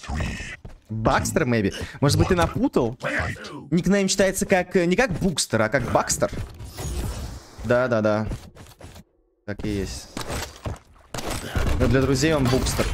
Бакстер, maybe? Может быть, ты напутал? Никнейм читается как... Не как Букстер, а как Бакстер. Да-да-да. Так и есть. Но для друзей он Букстер.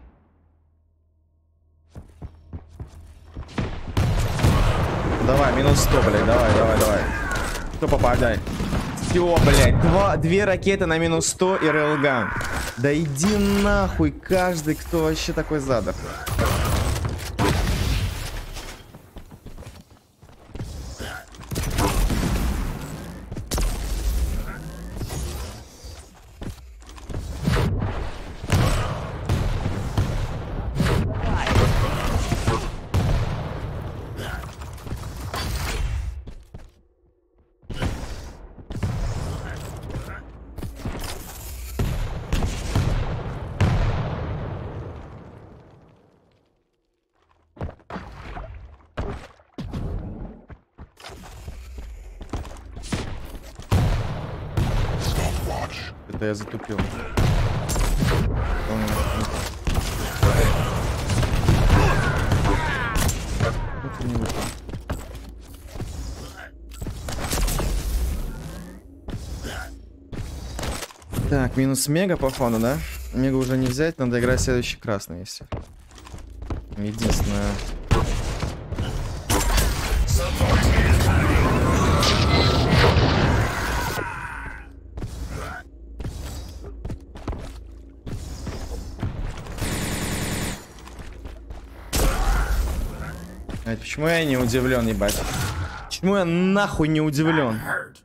Давай, минус 100, блядь. Давай. Кто попадай? Все, блядь. Две ракеты на минус 100 и рейлган. Да иди нахуй, каждый, кто вообще такой задор. Это я затупил. Так, минус мега по фону, да? Мега уже не взять, надо играть следующий красный, если. Единственное. Почему я не удивлен, ебать? Почему я нахуй не удивлен?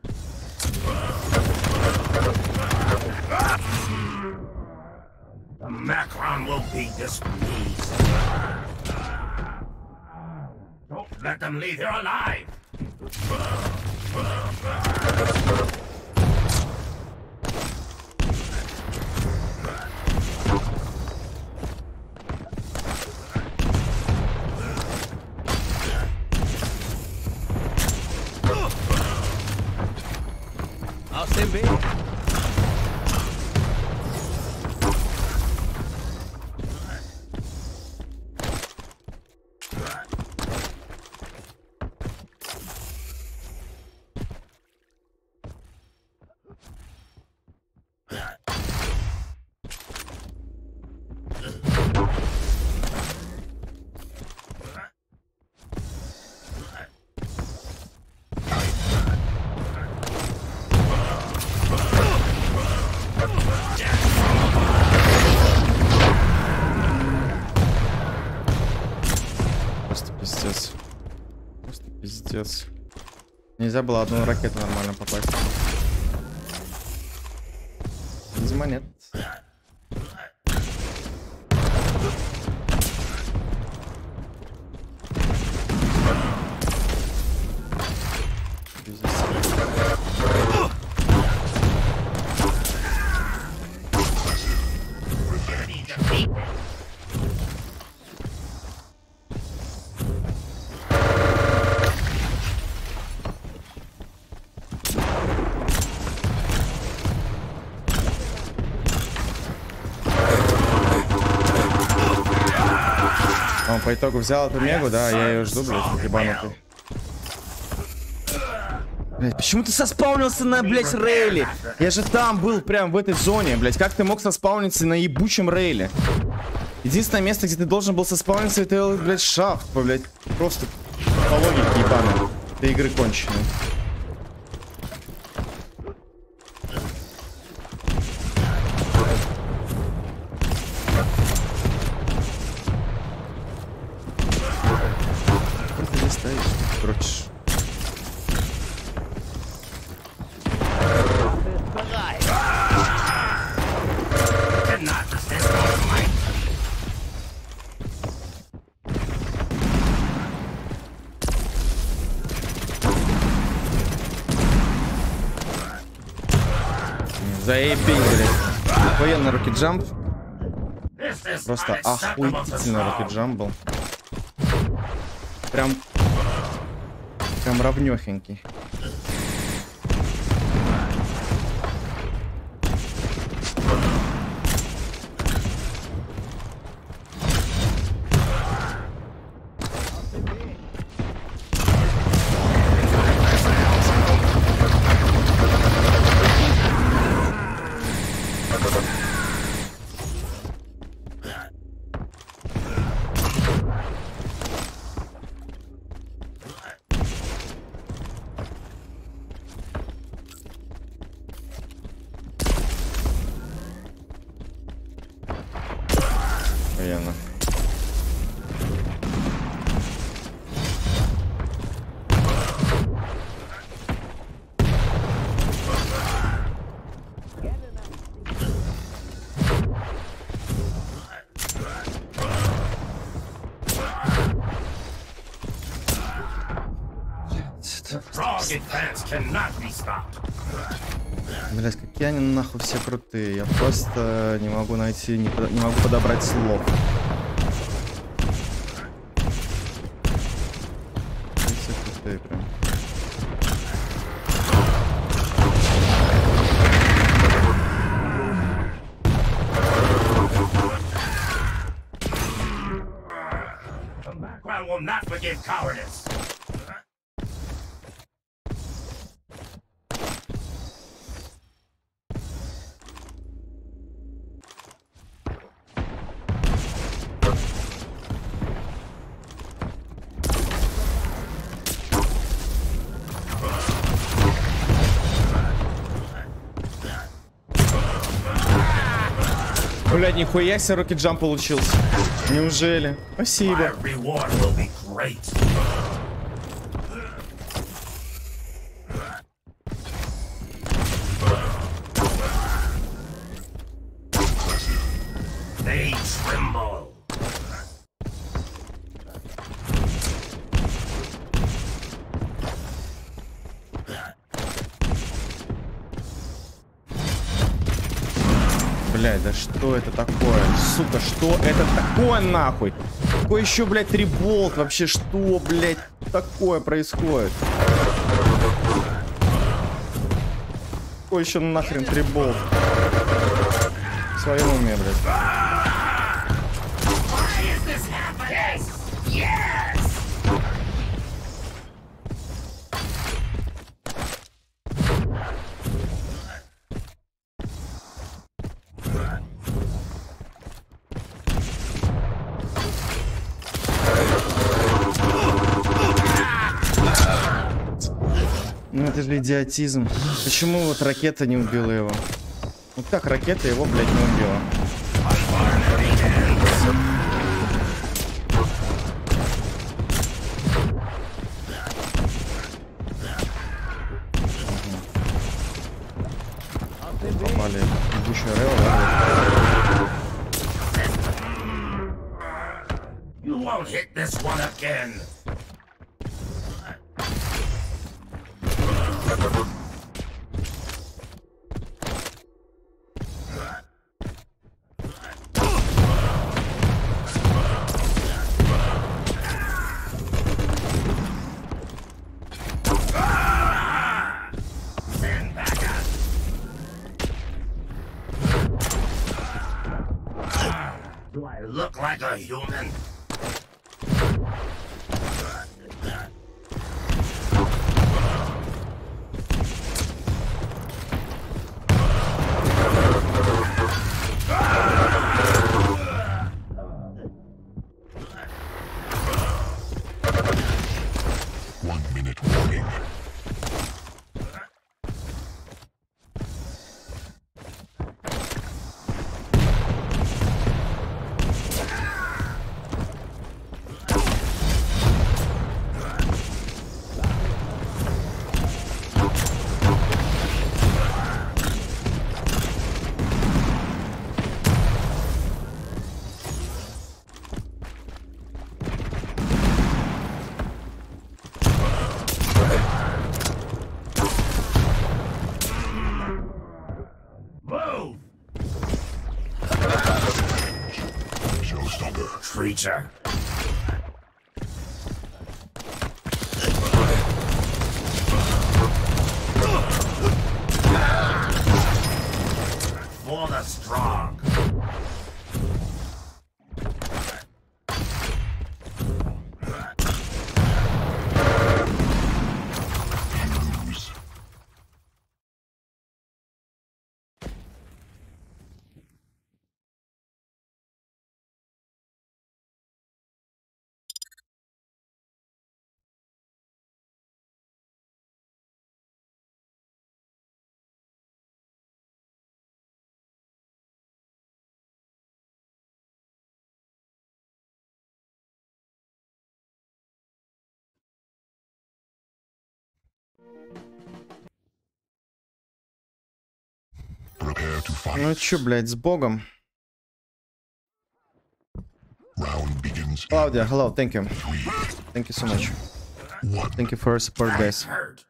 Просто пиздец. Нельзя было одну ракету нормально попасть. Видимо, нет. Он по итогу взял эту мегу, да, я ее жду, блядь, ебанутый. Блядь, почему ты соспаунился на, блядь, рейле? Я же там был, прям в этой зоне, блядь. Как ты мог соспауниться на ебучем рейле? Единственное место, где ты должен был соспауниться, это, блядь, шафт, блядь. Просто по логике ебаной. Этой игры конченой. Короче. Заебись, блядь. Охуенно рокет-джамп. Просто охуительно рокет-джамп был. Прям ровнёхенький. Военно. Блять, какие они нахуй все крутые. Я просто не могу найти, не могу подобрать слов. Все крутые прям. Блядь, нихуя себе рокет-джамп получился. Неужели? Спасибо. Блядь, да что это такое? Сука, что это такое нахуй? Какой еще, блядь, триболт? Вообще, что, блядь, такое происходит? Какой еще нахрен триболт? В своем уме, блядь. Ну это же идиотизм. Почему вот ракета не убила его? Вот как ракета его, блядь, не убила? Попали ебучую Рео, да? You won't hit this one again. Do I look like a human? Creature. For the strong. Ну чё, блядь, с богом. Claudia, hello, thank you. Thank you so much. Thank you for your support, guys. Hurt.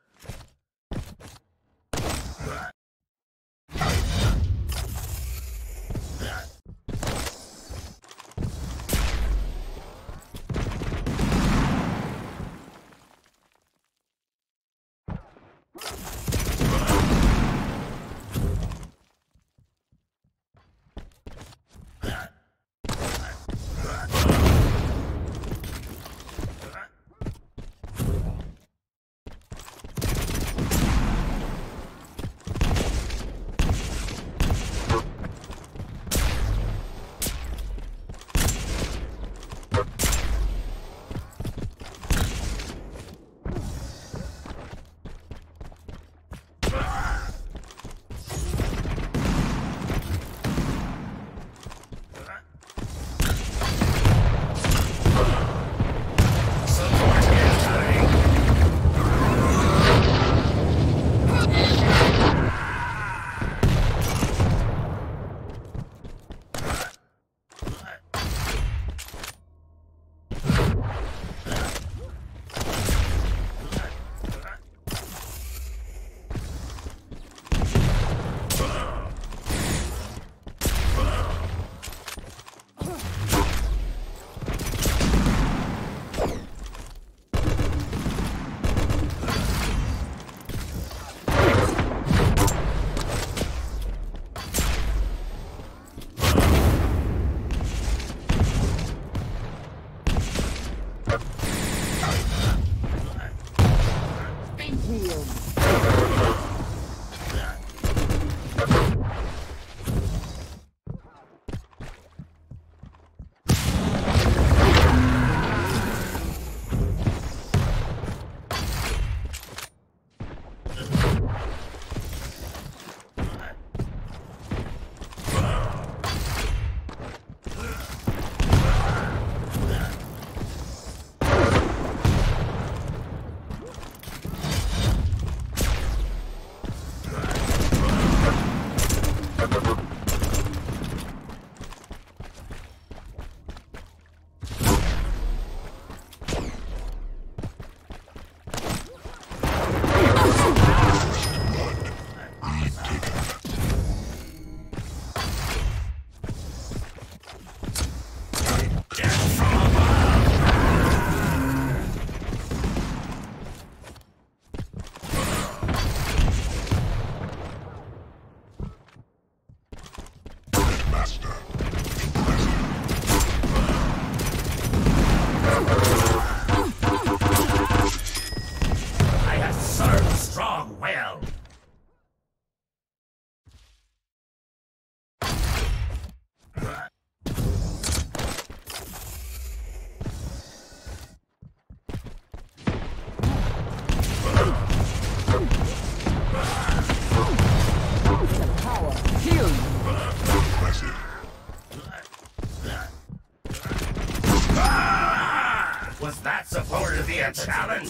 Was that supposed to be a challenge?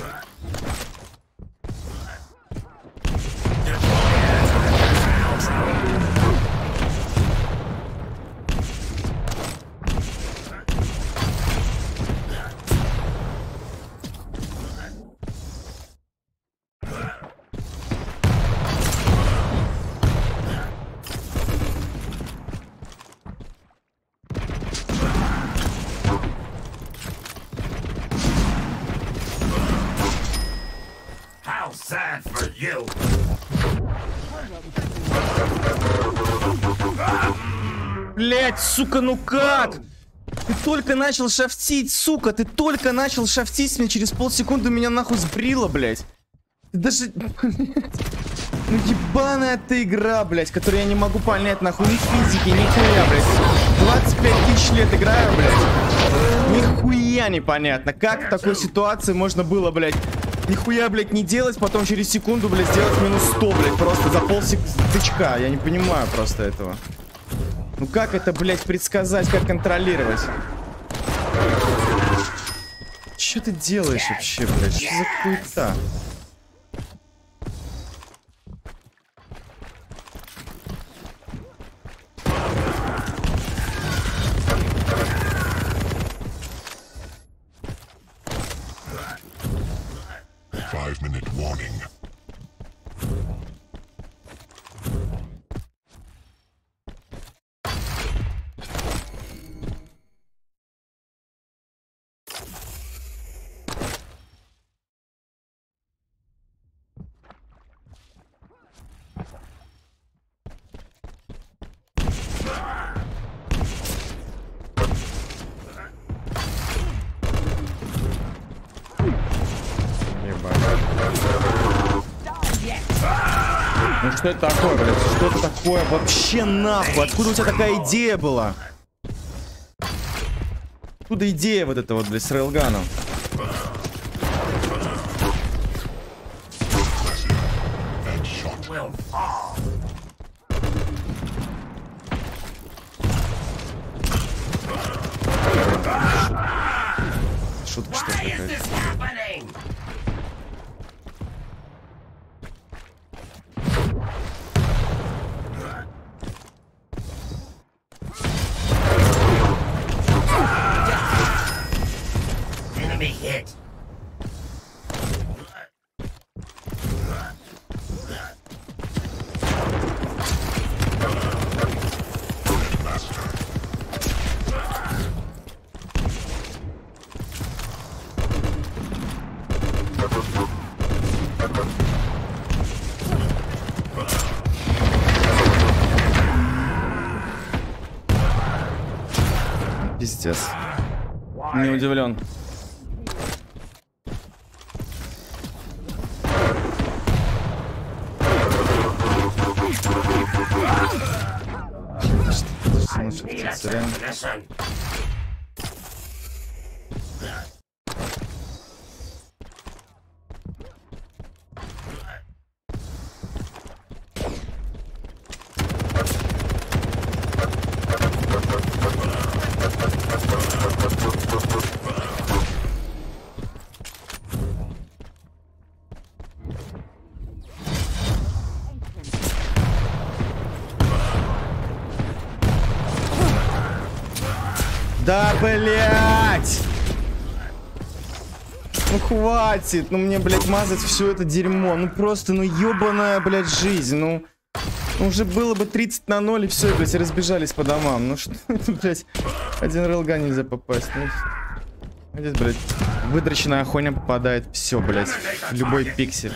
How sad for you. Блять, сука, ну как? Ты только начал шафтить, сука, ты только начал шафтить, мне через полсекунды меня нахуй сбрило, блять. Ты даже... Ну ебаная ты игра, блять, которую я не могу понять, нахуй, ни физики, ни хуя, блять. 25 тысяч лет играю, блять. Нихуя непонятно, как в такой ситуации можно было, блять, нихуя, блять, не делать, потом через секунду, блять, сделать минус 100, блять, просто за полтычка. Я не понимаю просто этого. Ну как это, блять, предсказать, как контролировать? Что ты делаешь вообще, блядь? Что за хуета? Ну что это такое, блядь? Что это такое? Вообще нахуй! Откуда у тебя такая идея была? Откуда идея вот эта вот, блядь, с рейлганом? Шутка, что ли, какая-то? Enemy hit. Пиздец. Не удивлен. Да, блять! Ну хватит, ну мне, блядь, мазать все это дерьмо. Ну просто, ну ебаная, блядь, жизнь. Ну уже было бы 30-0 и все, блядь, разбежались по домам. Ну что это, блядь, один рейлган нельзя попасть. Ну, здесь, блядь, выдроченная охоня попадает. Все, блядь, в любой пиксель.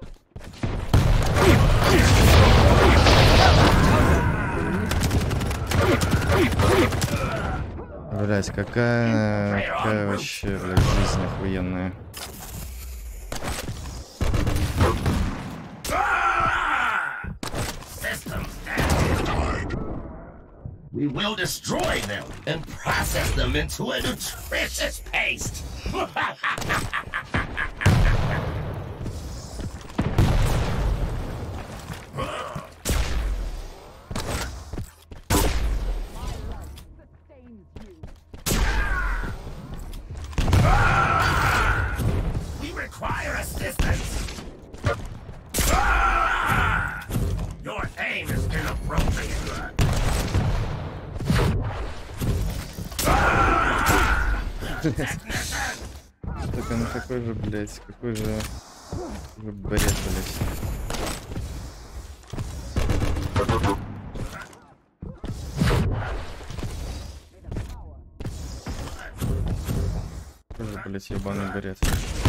Блять, какая вообще, блядь, жизнь охуенная. We will destroy them and process them into a nutritious paste. We require assistance. Your aim is inappropriate. Так, ну какой же, блядь, какой же бред, блядь. Какой же, блядь, ебаный бред.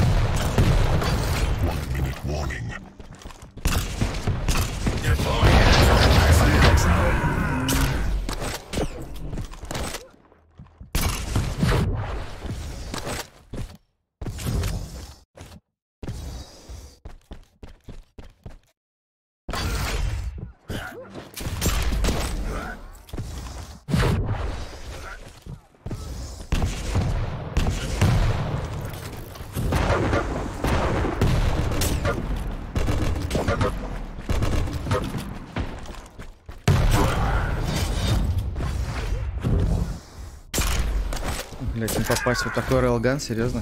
Блять, не попасть вот такой рейлган, серьезно?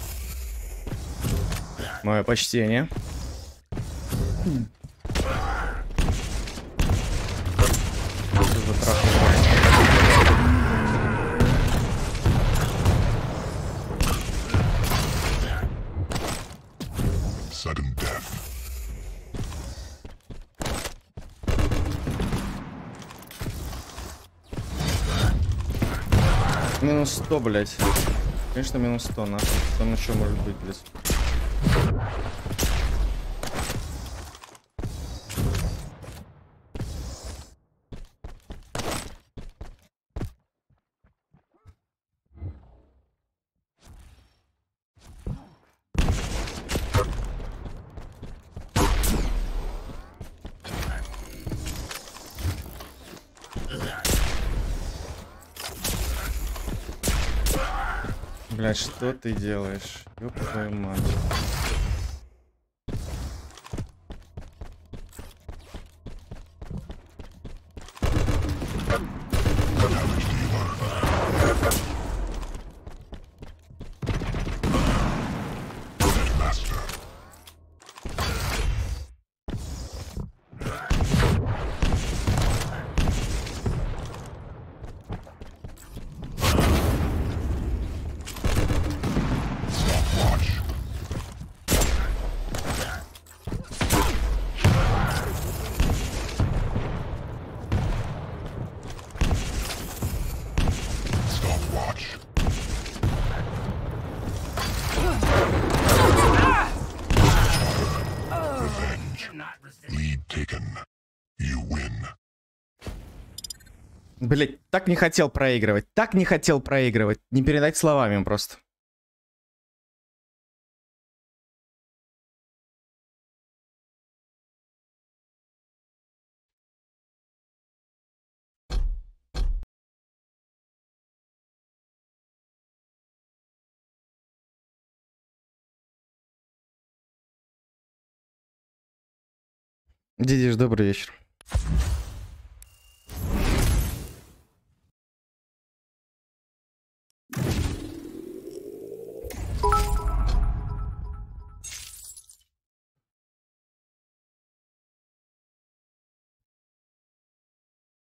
Мое почтение. Sudden death. минус 100, блядь. Конечно, минус 100, нахуй. Там еще может быть, блядь. Блядь, что ты делаешь? Ёб твою мать. Блять, так не хотел проигрывать. Так не хотел проигрывать. Не передать словами просто. Дидиш, добрый вечер.